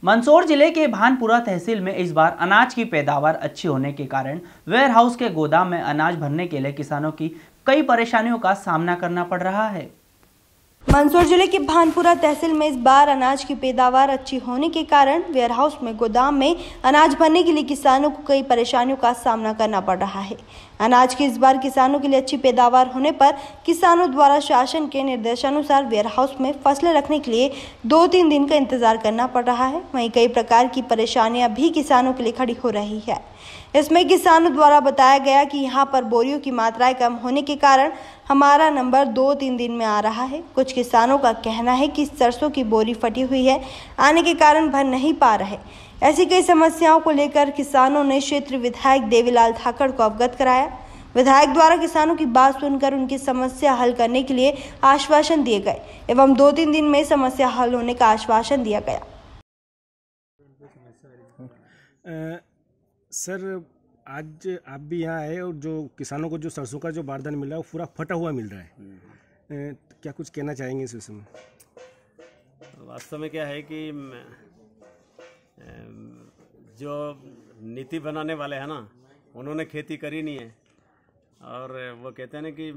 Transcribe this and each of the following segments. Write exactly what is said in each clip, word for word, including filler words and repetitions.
मंदसौर जिले के भानपुरा तहसील में इस बार अनाज की पैदावार अच्छी होने के कारण वेयर हाउस के गोदाम में अनाज भरने के लिए किसानों की कई परेशानियों का सामना करना पड़ रहा है। मंदसौर जिले के भानपुरा तहसील में इस बार अनाज की पैदावार अच्छी होने के कारण वेयर हाउस में गोदाम में अनाज भरने के लिए किसानों को कई परेशानियों का सामना करना पड़ रहा है। अनाज की इस बार किसानों के लिए अच्छी पैदावार होने पर किसानों द्वारा शासन के निर्देशानुसार वेयर हाउस में फसलें रखने के लिए दो तीन दिन का इंतजार करना पड़ रहा है। वहीं कई प्रकार की परेशानियां भी किसानों के लिए खड़ी हो रही है। इसमें किसानों द्वारा बताया गया कि यहाँ पर बोरियों की मात्राएं कम होने के कारण हमारा नंबर दो तीन दिन में आ रहा है। कुछ किसानों का कहना है कि सरसों की बोरी फटी हुई है, आने के कारण भर नहीं पा रहे। ऐसी कई समस्याओं को लेकर किसानों ने क्षेत्र विधायक देवीलाल ठाकुर को अवगत कराया। विधायक द्वारा किसानों की बात सुनकर उनकी समस्या हल करने के लिए आश्वासन दिए गए एवं दो तीन दिन में समस्या हल होने का आश्वासन दिया गया। आ, सर आज आप भी यहाँ आए और जो किसानों को जो सरसों का जो बारदाना मिल रहा है वो पूरा फटा हुआ मिल रहा है। आ, क्या कुछ कहना चाहेंगे इस विषय में? वास्तव में क्या है कि जो नीति बनाने वाले हैं ना, उन्होंने खेती करी नहीं है और वो कहते हैं ना कि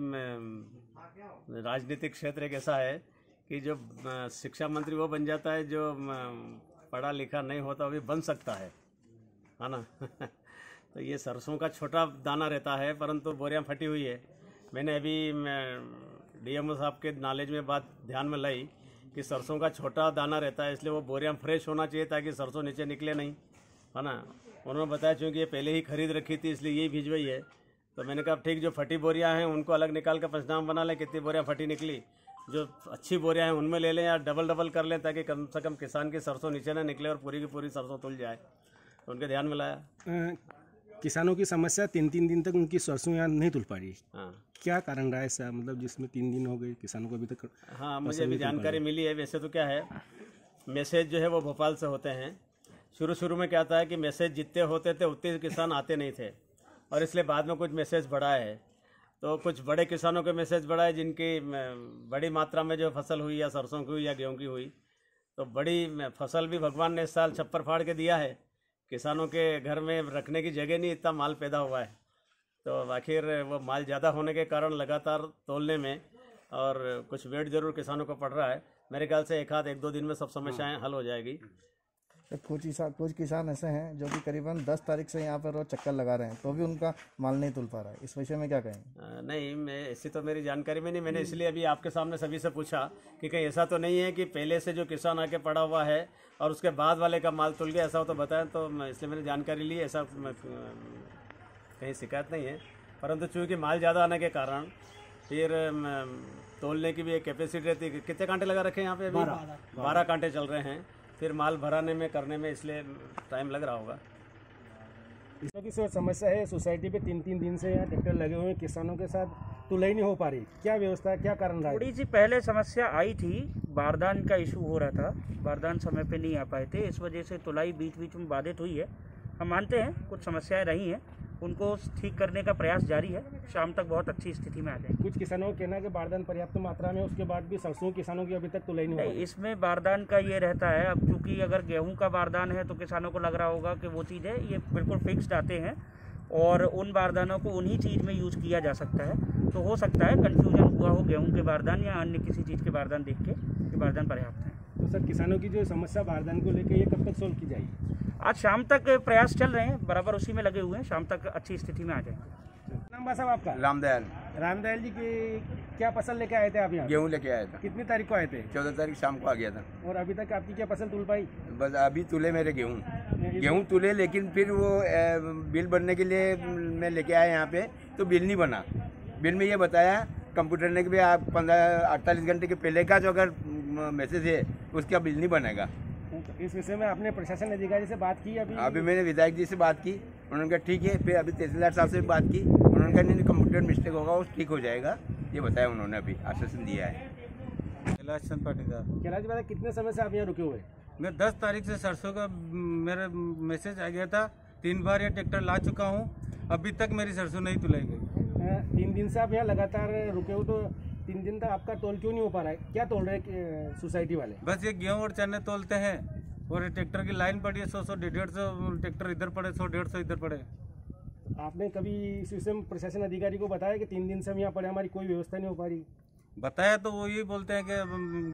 राजनीतिक क्षेत्र एक ऐसा है कि जो शिक्षा मंत्री वो बन जाता है, जो पढ़ा लिखा नहीं होता वो भी बन सकता है है ना। तो ये सरसों का छोटा दाना रहता है परंतु बोरियां फटी हुई है। मैंने अभी डीएमओ साहब के नॉलेज में बात ध्यान में लाई कि सरसों का छोटा दाना रहता है, इसलिए वो बोरियां फ्रेश होना चाहिए ताकि सरसों नीचे निकले नहीं, है ना। उन्होंने बताया चूँकि ये पहले ही खरीद रखी थी इसलिए यही भिजवाई है। तो मैंने कहा ठीक, जो फटी बोरियाँ हैं उनको अलग निकाल कर पंचनामा बना लें कितनी बोरियाँ फटी निकली, जो अच्छी बोरियाँ हैं उनमें ले लें या डबल डबल कर लें ताकि कम से कम किसान की सरसों नीचे ना निकले और पूरी की पूरी सरसों तुल जाए। तो उनके ध्यान में लाया। किसानों की समस्या तीन तीन दिन तक उनकी सरसों यहाँ नहीं तुल पा रही। हाँ, क्या कारण रहा है ऐसा, मतलब जिसमें तीन दिन हो गए किसानों को अभी तक? हाँ, मुझे अभी जानकारी मिली है। वैसे तो क्या है, मैसेज जो है वो भोपाल से होते हैं। शुरू शुरू में क्या था कि मैसेज जितने होते थे उतने किसान आते नहीं थे और इसलिए बाद में कुछ मैसेज बढ़ाए है। तो कुछ बड़े किसानों के मैसेज बढ़ाए जिनकी बड़ी मात्रा में जो फसल हुई या सरसों की हुई या गेहूँ की हुई। तो बड़ी फसल भी भगवान ने इस साल छप्पर फाड़ के दिया है। किसानों के घर में रखने की जगह नहीं, इतना माल पैदा हुआ है। तो आखिर वो माल ज़्यादा होने के कारण लगातार तोलने में और कुछ वेट जरूर किसानों को पड़ रहा है। मेरे ख्याल से एक आध एक दो दिन में सब समस्याएं हल हो जाएगी। कुछ किसान कुछ किसान ऐसे हैं जो कि करीबन दस तारीख से यहाँ पर रोज चक्कर लगा रहे हैं तो भी उनका माल नहीं तुल पा रहा है। इस विषय में क्या कहेंगे? नहीं, मैं ऐसी तो मेरी जानकारी में नहीं। मैंने इसलिए अभी आपके सामने सभी से पूछा कि कहीं ऐसा तो नहीं है कि पहले से जो किसान आके पड़ा हुआ है और उसके बाद वाले का माल तुल गया, ऐसा हो तो बताएं। तो इसलिए मैंने जानकारी ली, ऐसा कहीं शिकायत नहीं है। परंतु चूँकि माल ज़्यादा आने के कारण फिर तोलने की भी एक कैपेसिटी रहती है। कितने कांटे लगा रखे हैं यहाँ पे? अभी बारह कांटे चल रहे हैं। फिर माल भराने में करने में इसलिए टाइम लग रहा होगा। इसमें की समस्या है, सोसाइटी पे तीन तीन दिन से यहाँ ट्रैक्टर लगे हुए हैं, किसानों के साथ तुलाई नहीं हो पा रही। क्या व्यवस्था है, क्या कारण रहा? थोड़ी सी पहले समस्या आई थी, बारदान का इशू हो रहा था, बारदान समय पे नहीं आ पाए थे, इस वजह से तुलाई बीच बीच में बाधित हुई है। हम मानते हैं कुछ समस्याएं रही हैं, उनको ठीक करने का प्रयास जारी है। शाम तक बहुत अच्छी स्थिति में आ जाएंगे। कुछ किसानों का कहना है कि बारदान पर्याप्त मात्रा में, उसके बाद भी सरसों किसानों की अभी तक तुलाई नहीं हुई। इसमें बारदान का ये रहता है, अब चूँकि अगर गेहूं का बारदान है तो किसानों को लग रहा होगा कि वो चीज़ है, ये बिल्कुल फिक्स्ड आते हैं और उन बारदानों को उन्हीं चीज़ में यूज़ किया जा सकता है। तो हो सकता है कन्फ्यूजन हुआ हो गेहूँ के बारदान या अन्य किसी चीज़ के बारदान देख के कि बारदान पर्याप्त है। तो सर, किसानों की जो समस्या बारदान को लेकर ये कब तक सोल्व की जाएगी? आज शाम तक प्रयास चल रहे हैं, बराबर उसी में लगे हुए हैं। शाम तक अच्छी स्थिति में आ जाएंगे। नाम साहब आपका? रामदयाल। रामदयाल जी की क्या फसल लेके आए थे आप यहाँ? गेहूँ लेके आया था। कितनी तारीख को आए थे? चौदह तारीख शाम को आ गया था। और अभी तक आपकी क्या फसल तुल पाई? बस अभी तुले मेरे गेहूँ गेहूँ तुले, लेकिन फिर वो ए, बिल बनने के लिए मैं लेके आया यहाँ पे तो बिल नहीं बना। बिल में ये बताया कंप्यूटर ने कि भाई आप पंद्रह अड़तालीस घंटे के पहले का जो अगर मैसेज है उसका बिल नहीं बनेगा। इस विषय में आपने प्रशासन अधिकारी से बात की? अभी अभी मैंने विधायक जी से बात की, उन्होंने कहा ठीक है। फिर अभी तहसीलदार साहब से भी बात की, उन्होंने कहा नहीं कंप्यूटर मिस्टेक होगा वो ठीक हो जाएगा, ये बताया उन्होंने, अभी आश्वासन दिया है। कैलाश चंद पाटीदार। कैलाश जी, कितने समय से आप यहाँ रुके हुए? मैं दस तारीख से सरसों का मेरा मैसेज आ गया था, तीन बार ये ट्रैक्टर ला चुका हूँ, अभी तक मेरी सरसों नहीं तुलाई गई। तीन दिन से आप यहाँ लगातार रुके हो, तो तीन दिन तक आपका तोल क्यों नहीं हो पा रहा है? क्या तोल रहे हैं सोसाइटी वाले? बस ये गेहूँ और चने तोलते हैं और ट्रैक्टर की लाइन पड़ी है, सौ सौ डेढ़ डेढ़ सौ ट्रैक्टर इधर पड़े, सौ डेढ़ सौ इधर पड़े। आपने कभी इस विषय में प्रशासन अधिकारी को बताया कि तीन दिन से हम यहाँ पड़े, हमारी कोई व्यवस्था नहीं हो पा रही? बताया तो वो यही बोलते हैं कि